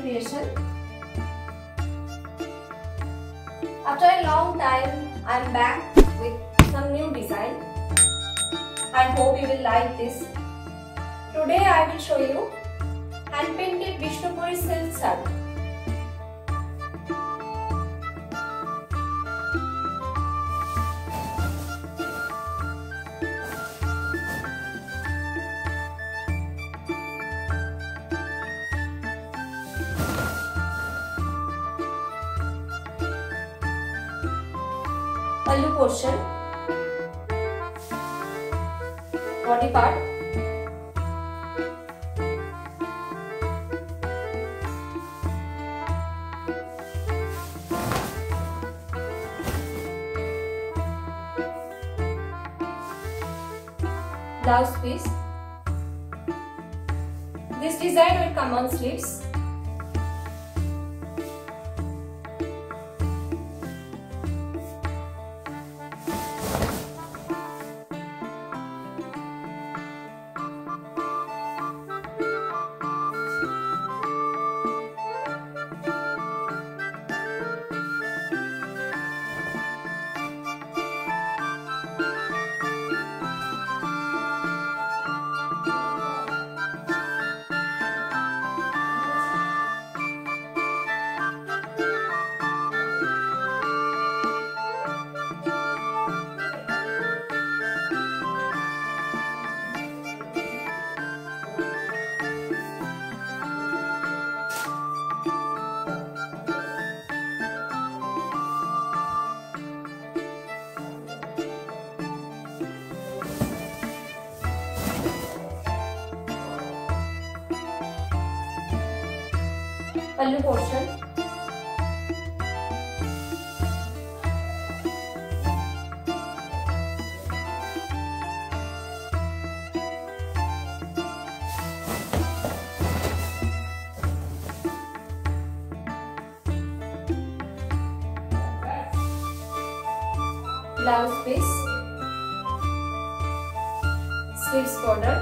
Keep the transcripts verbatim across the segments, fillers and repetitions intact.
creation. After a long time, I am back with some new design. I hope you will like this. Today I will show you hand painted Vishnupuri silk saree. Pallu portion, body part, blouse piece. This design will come on sleeves. Pallu portion, blouse piece, sleeves border,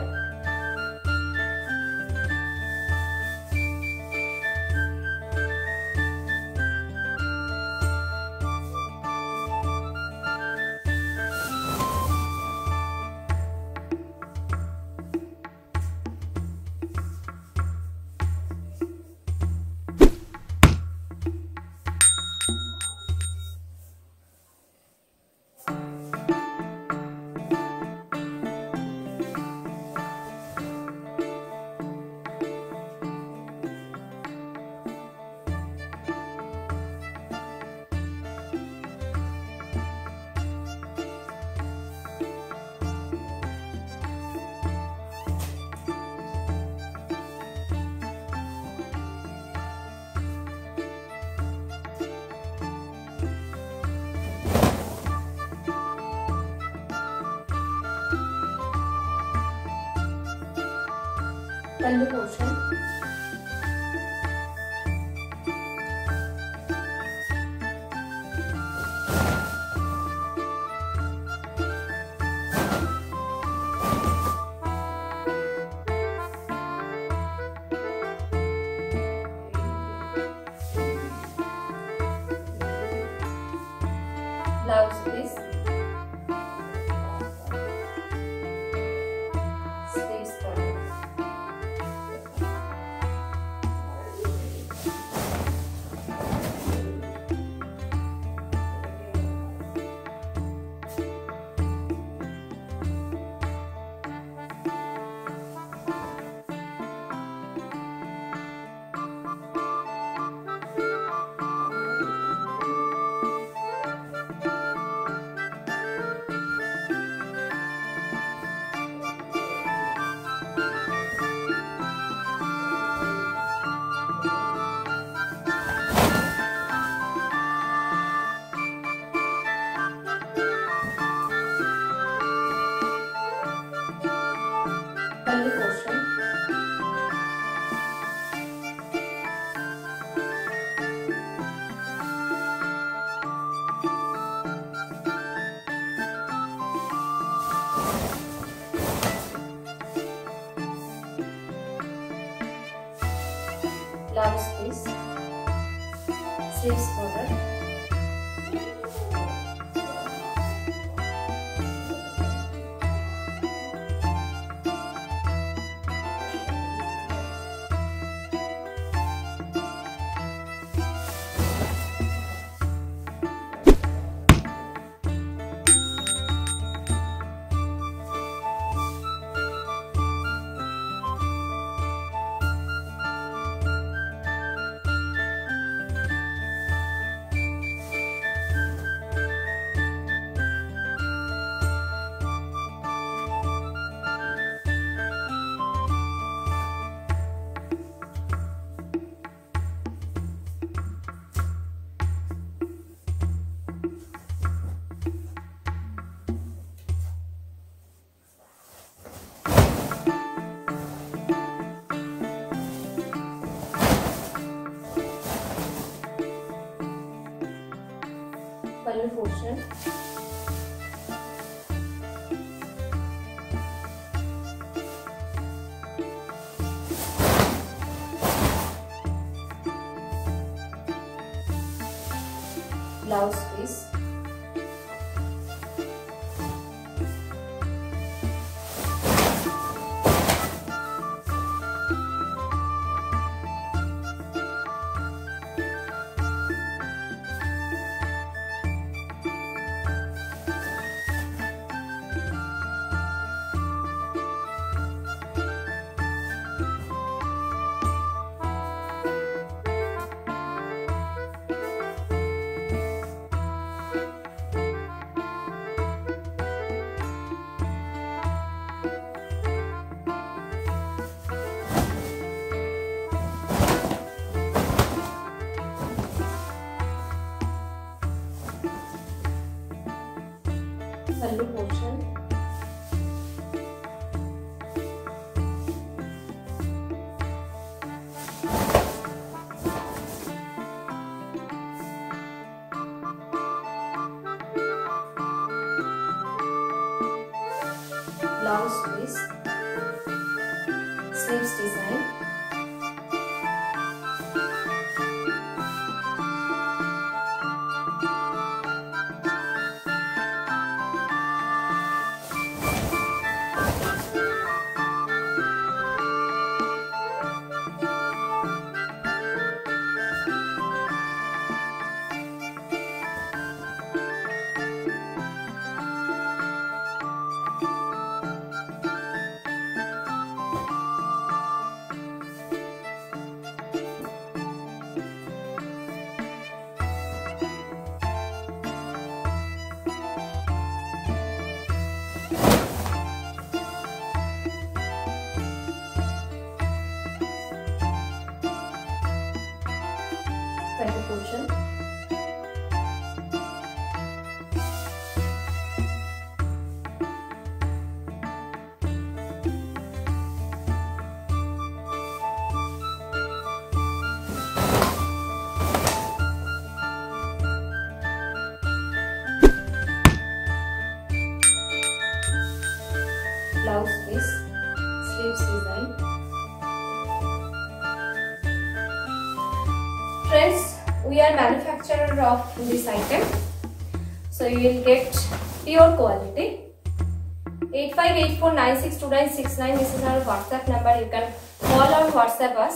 pallu portion, blouse piece, sleeves border. sleeves border. Pallu portion. Blouse piece. Pallu portion. Blouse piece. Sleeves design. Pallu portion. Blouse piece. Sleeves design. Friends, we are manufacturer of this item, so you will get pure quality. eight five eight four nine six two nine six nine, this is our WhatsApp number. You can call or WhatsApp us.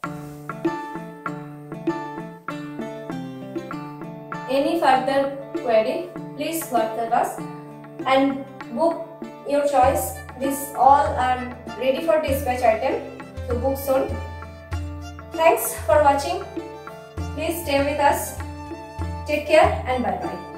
Any further query, please WhatsApp us and book your choice. These all are ready for dispatch item, so book soon. Thanks for watching. Please stay with us. Take care and bye bye.